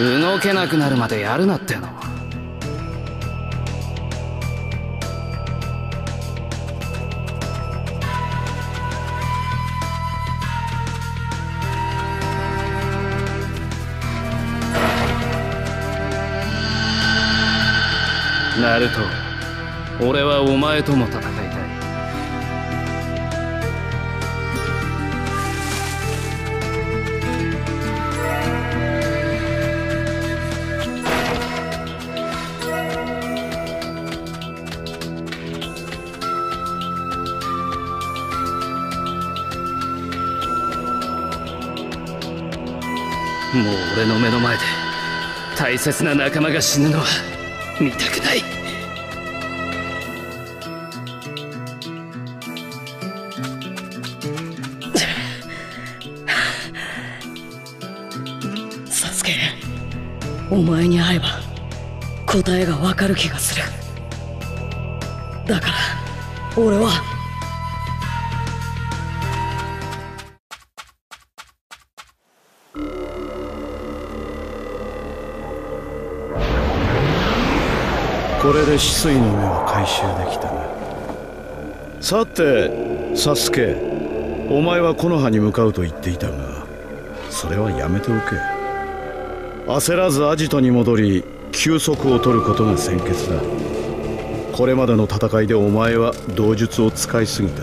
動けなくなるまでやるなっての。ナルト、俺はお前とも戦いたい。もう俺の目の前で大切な仲間が死ぬのは見たくない。 サスケ、お前に会えば答えがわかる気がする。だから俺はこれで止水の目は回収できたな。さてサスケ、お前は木の葉に向かうと言っていたが、それはやめておけ。焦らずアジトに戻り休息を取ることが先決だ。これまでの戦いでお前は道術を使いすぎた。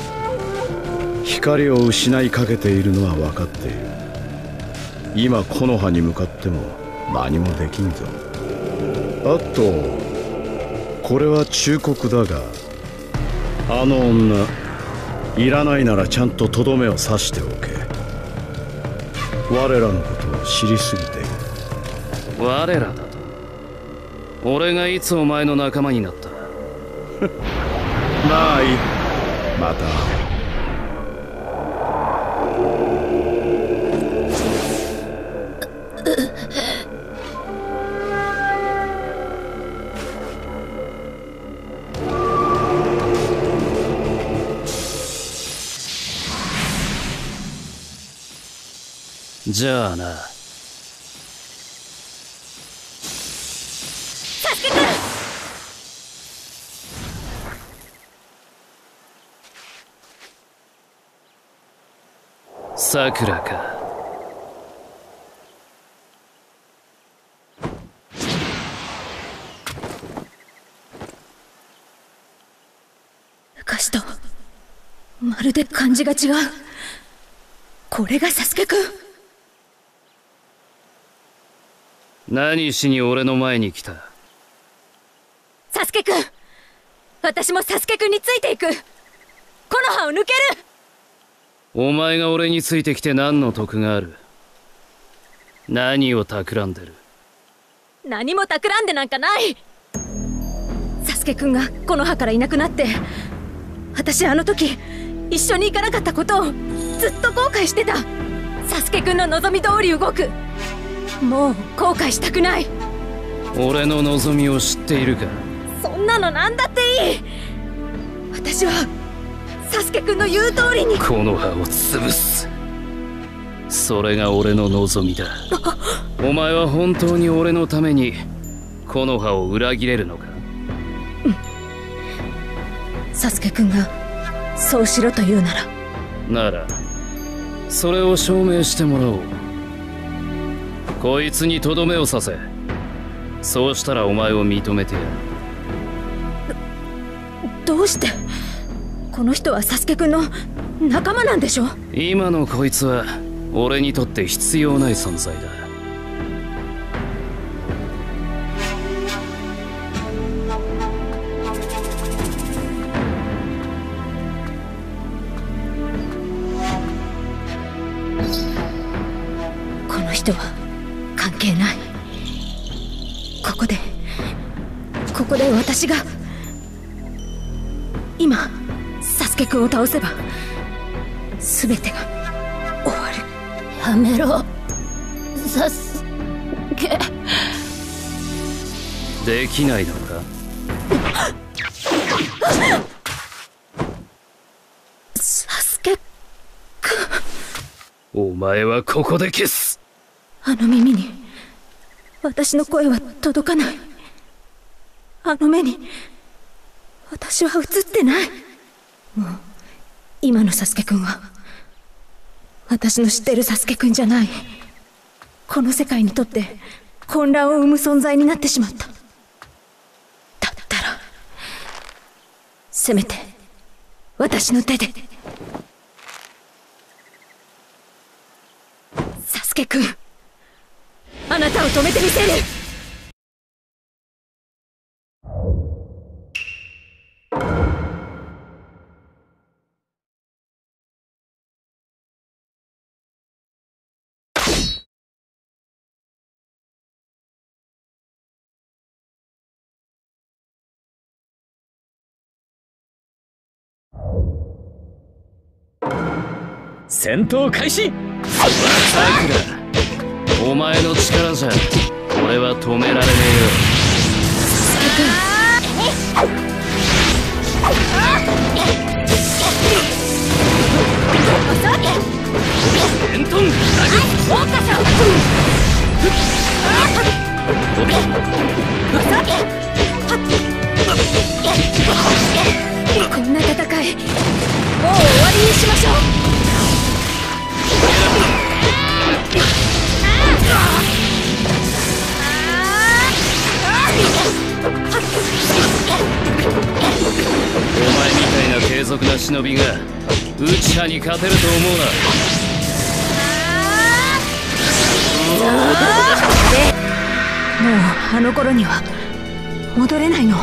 光を失いかけているのは分かっている。今木の葉に向かっても何もできんぞ。あとこれは忠告だが、あの女いらないならちゃんととどめを刺しておけ。我らのことを知りすぎている。 我らだと？俺がいつお前の仲間になった？ まあいい、また。 じゃあな。 サスケくん！ さくらか。 昔とまるで感じが違う。これがサスケくん。 何しに俺の前に来た？ サスケくん、私もサスケくんについていく。木の葉を抜ける。 お前が俺についてきて何の得がある？何を企んでる？ 何も企んでなんかない。サスケくんが木の葉からいなくなって、私あの時一緒に行かなかったことをずっと後悔してた。サスケくんの望み通り動く。もう後悔したくない。 俺の望みを知っているか？ そんなの何だっていい。私はサスケくんの言う通りに木の葉を潰す。それが俺の望みだ。お前は本当に俺のために木の葉を裏切れるのか？ サスケくんがそうしろと言うなら。 ならそれを証明してもらおう。こいつにとどめを刺せ。そうしたらお前を認めてやる。 どうして？この人はサスケくんの仲間なんでしょ？ 今のこいつは俺にとって必要ない存在だ。 この人は関係ない。ここで私が今サスケくんを倒せば全てが終わる。 やめろ、サスケ。 できないのか？ サスケくん。 お前はここで消す。 あの耳に私の声は届かない。あの目に私は映ってない。もう今のサスケくんは私の知ってるサスケくんじゃない。この世界にとって混乱を生む存在になってしまった。だったらせめて私の手で。サスケくん、あなたを止めてみせる。 戦闘開始。さくら、お前の力じゃ俺は止められねえよ。レントンこんな戦いもう終わりにしましょう。 お前みたいな継続な忍びがウチハに勝てると思うな。 もうあの頃には戻れないの。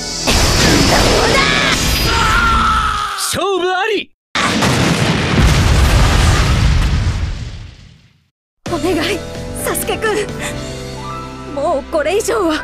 勝負あり。 お願い、サスケくん、もうこれ以上は。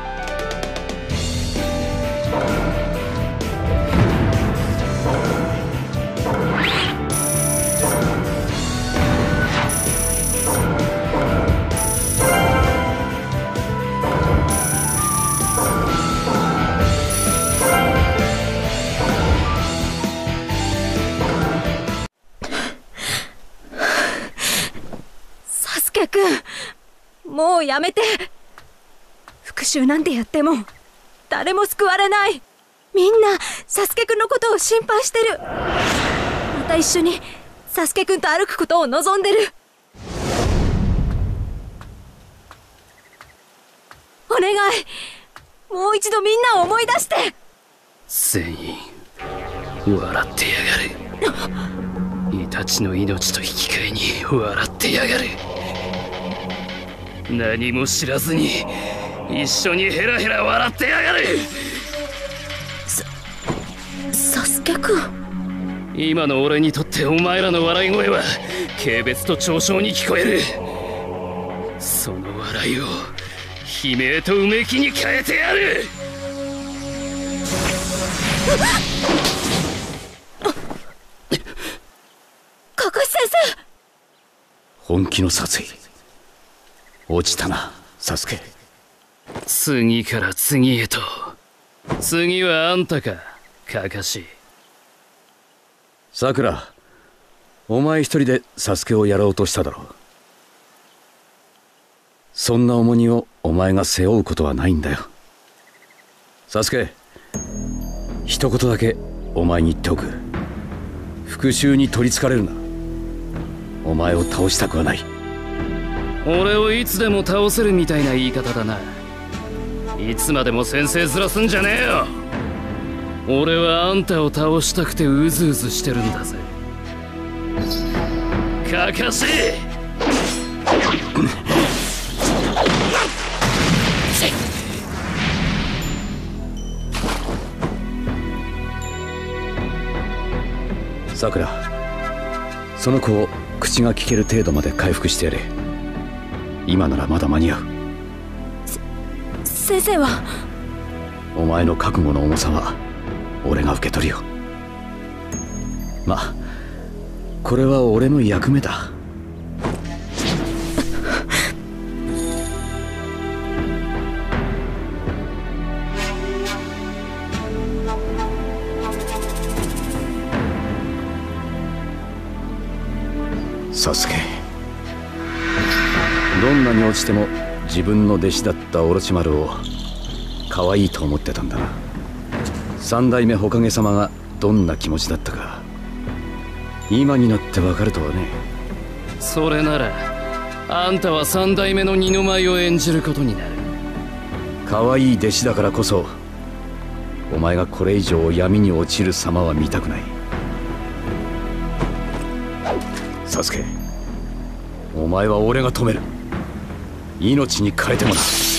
サスケくん、もうやめて。復讐なんてやっても誰も救われない。みんなサスケくんのことを心配してる。また一緒にサスケくんと歩くことを望んでる。お願い、もう一度みんなを思い出して。 全員笑ってやがる。イタチの命と引き換えに笑ってやがる。何も知らずに一緒にヘラヘラ笑ってやがる。 サスケくん、 今の俺にとってお前らの笑い声は軽蔑と嘲笑に聞こえる。その笑いを悲鳴とうめきに変えてやる。 カカシ先生。 本気の殺意落ちたな、サスケ。 次から次へと。次はあんたか、カカシ。 さくら、お前一人でサスケをやろうとしただろう。そんな重荷をお前が背負うことはないんだよ。サスケ、一言だけお前に言っておく。復讐に取りつかれるな。お前を倒したくはない。 俺をいつでも倒せるみたいな言い方だな。いつまでも先生ずらすんじゃねえよ。俺はあんたを倒したくてうずうずしてるんだぜ、カカシ。 さくら、その子を口が聞ける程度まで回復してやれ。今ならまだ間に合う。 先生は。 お前の覚悟の重さは俺が受け取るよ。まあこれは俺の役目だ。サスケ、どんなに落ちても自分の弟子だったオロチマルを可愛いと思ってたんだな。三代目火影様がどんな気持ちだったか今になってわかるとはね。 それならあんたは三代目の二の舞を演じることになる。 可愛い弟子だからこそお前がこれ以上闇に落ちる様は見たくない。サスケ、お前は俺が止める。命に変えてもらう。